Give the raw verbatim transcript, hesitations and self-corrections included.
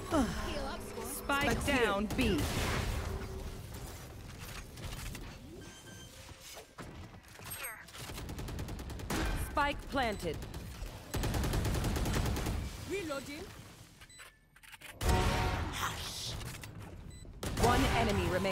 Spike down, B. Spike planted. Reloading. One enemy remains.